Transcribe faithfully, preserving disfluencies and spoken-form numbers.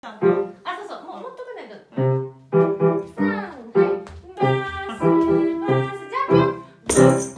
ゃんと。あ、そうそう、もう持っとかないと。さんはい、バスバスジャンプ。